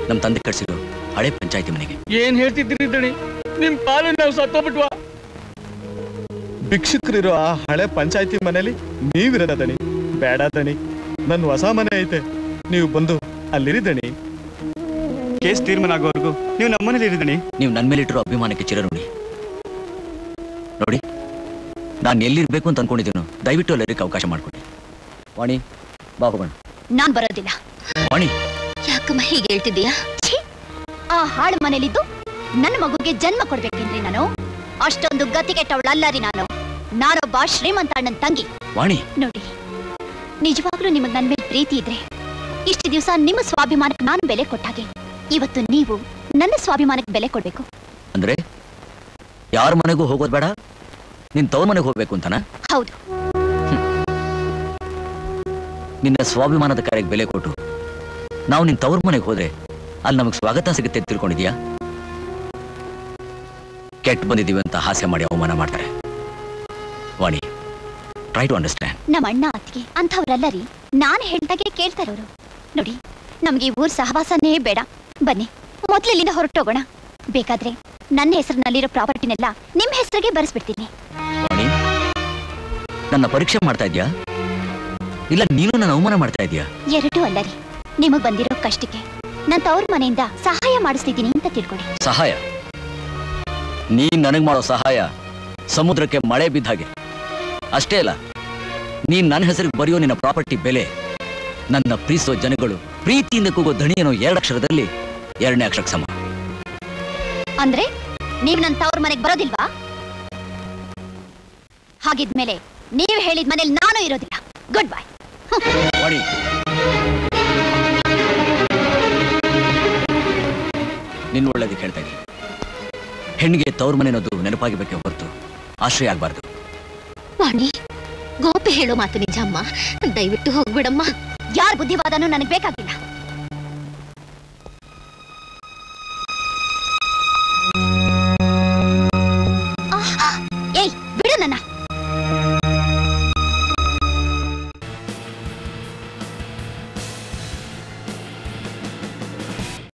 ನಮ್ಮ ತಂದೆ ಕಟ್ಸಿರೋ ಹಳೆ ಪಂಚಾಯತಿ ಮನೆಗೆ. ಏನ್ ಹೇಳ್ತಿದ್ರಿ ದಣಿ? ನಿಮ್ ಪಾಲನ್ ನಾವು ಸತ್ತೋಗ್ಬಿಟ್ವಾ? ಭಿಕ್ಷುಕರಿರೋ ಆ ಹಳೆ ಪಂಚಾಯತಿ ಮನೇಲಿ ನೀವಿರದ ದಣಿ. ಬೇಡ ದಣಿ, ನನ್ನ ಹೊಸ ಮನೆ ಐತೆ, ನೀವು ಬಂದು ಅಲ್ಲಿರಿ ದಣಿ. ಕೇಸ್ ತೀರ್ಮಾನ ಆಗೋವರೆಗೂ ನೀವು ನಮ್ಮನೇಲಿ ಇರಿದಣಿ. ನೀವು ನನ್ನ ಮೇಲಿಟ್ಟಿರೋ ಅಭಿಮಾನಕ್ಕೆ ಚಿರಋಣಿ. ನೋಡಿ, ನಾನು ಎಲ್ಲಿರ್ಬೇಕು ಅಂತ ಅನ್ಕೊಂಡಿದ್ದೀನೋ ದಯವಿಟ್ಟು ಅಲ್ಲಿರಕ್ಕೆ ಅವಕಾಶ ಮಾಡ್ಕೊಡಿ. ವಾಣಿ, ಬಾ ಹೋಗೋಣ. ನಾನ್ ಬರೋದಿಲ್ಲ. ವಾಣಿ, ಯಾಕಮ್ಮ ಹೀಗೆ ಹೇಳ್ತಿದ್ದೀಯಾ? ಆ ಹಾಳು ಮನೇಲಿದ್ದು ನನ್ನ ಮಗುಗೆ ಜನ್ಮ ಕೊಡ್ಬೇಕೇನ್ರಿ ನಾನು? ಅಷ್ಟೊಂದು ಗತಿ ಕೆಟ್ಟವಳಲ್ಲರಿ ನಾನು. ನಾನೊಬ್ಬ ಶ್ರೀಮಂತ ಅಣ್ಣನ ತಂಗಿ. ವಾಣಿ ನೋಡಿ, ನಿಜವಾಗ್ಲೂ ನಿಮಗ್ ನನ್ ಮೇಲೆ ಪ್ರೀತಿ ಇದ್ರೆ ಇಷ್ಟು ದಿವಸ ನಿಮ್ಮ ಸ್ವಾಭಿಮಾನಕ್ಕೆ ನಾನು ಬೆಲೆ ಕೊಟ್ಟಾಗೆ ಇವತ್ತು ನೀವು ನನ್ನ ಸ್ವಾಭಿಮಾನಕ್ಕೆ ಬೆಲೆ ಕೊಡ್ಬೇಕು. ಅಂದ್ರೆ ಯಾರ ಮನೆಗೂ ಹೋಗೋದ್ ಬೇಡ, ನಿನ್ ತವ್ರ ಮನೆಗೆ ಹೋಗ್ಬೇಕು ಅಂತನ? ಹೌದು. ನಿನ್ನ ಸ್ವಾಭಿಮಾನದ ಕಾರ್ಯಕ್ಕೆ ಬೆಲೆ ಕೊಟ್ಟು ನಾವು ನಿನ್ ತವ್ರ ಮನೆಗೆ ಹೋದ್ರೆ ಅಲ್ಲಿ ನಮಗ್ ಸ್ವಾಗತ ಸಿಗುತ್ತೆ ತಿಳ್ಕೊಂಡಿದ್ಯಾ? ಕೆಟ್ಟ ಬಂದಿದೀವಿ ಅಂತ ಹಾಸ್ಯ ಮಾಡಿ ಅವಮಾನ ಮಾಡ್ತಾರೆ. Vani, try to understand. ನಮ್ಮ ಅಣ್ಣ ಅತ್ತಿಗೆ ಅಂಥವ್ರಲ್ಲರಿ, ನಾನು ಹೇಳ್ದಾಗೆ ಕೇಳ್ತಾರವ್ರು. ನೋಡಿ, ನಮ್ಗೆ ಈ ಊರ್ ಸಹವಾಸನೇ ಬೇಡ. ಬನ್ನಿ, ಮೊದ್ಲು ಇಲ್ಲಿಂದ ಹೊರಟೋಗೋಣ. ಬೇಕಾದ್ರೆ ನನ್ನ ಹೆಸರಿನಲ್ಲಿರೋ ಪ್ರಾಪರ್ಟಿನೆಲ್ಲ ನಿಮ್ ಹೆಸರಿಗೆ ಬರೆಸ್ಬಿಡ್ತೀನಿ. ವಾಣಿ, ನನ್ನ ಪರೀಕ್ಷೆ ಮಾಡ್ತಾ ಇದ್ಯಾ ಇಲ್ಲ ನೀನು ನನ್ನ ಅವಮಾನ ಮಾಡ್ತಾ ಇದ್ಯಾ? ಎರಡೂ ಅಲ್ಲರಿ. ನಿಮಗ್ ಬಂದಿರೋ ಕಷ್ಟಕ್ಕೆ ನನ್ನ ತವ್ರ ಮನೆಯಿಂದ ಸಹಾಯ ಮಾಡಿಸ್ತಿದ್ದೀನಿ ಅಂತ ತಿಳ್ಕೊಳ್ಳಿ. ಸಹಾಯ? ನೀನ್ ನನಗ್ ಮಾಡೋ ಸಹಾಯ ಸಮುದ್ರಕ್ಕೆ ಮಳೆ ಬಿದ್ದ ಹಾಗೆ. ಅಷ್ಟೇ ಅಲ್ಲ, ನೀನ್ ನನ್ನ ಹೆಸರಿಗೆ ಬರೆಯೋ ನಿನ್ನ ಪ್ರಾಪರ್ಟಿ ಬೆಲೆ ನನ್ನ ಪ್ರೀತಿಸೋ ಜನಗಳು ಪ್ರೀತಿಯಿಂದ ಕೂಗೋ ದಣಿಯನೋ 2 ಅಕ್ಷರದಲ್ಲಿ 2ನೇ ಅಕ್ಷರಕ್ಕೆ ಸಮ. ಅಂದ್ರೆ ನೀವ್ ನನ್ನ ತವ್ರ ಮನೆಗೆ ಬರೋದಿಲ್ವಾ? ಹಾಗಿದ್ಮೇಲೆ ನೀವು ಹೇಳಿದ ಮನೇಲಿ ನಾನು ಇರೋದಿಲ್ಲ. Good bye. ವಾಣಿ, ನಿನ್ನ ಒಳ್ಳೇದಕ್ಕೆ ಹೇಳ್ತಾ ಇದ್ದೀನಿ. ಹೆಣ್ಣಿಗೆ ತವ್ರ ಮನೆ ಅನ್ನೋದು ನೆನಪಾಗಿಬೇಕೆ ಹೊರತು ಆಶ್ರಯ ಆಗ್ಬಾರ್ದು. ವಾಣಿ, ಗೋಪಿ ಹೇಳೋ ಮಾತು ನಿಜ ಅಮ್ಮ. ದಯವಿಟ್ಟು ಹೋಗ್ಬಿಡಮ್ಮ. ಯಾರ ಬುದ್ಧಿವಾದನೂ ನನಗೆ ಬೇಕಾಗಿಲ್ಲ.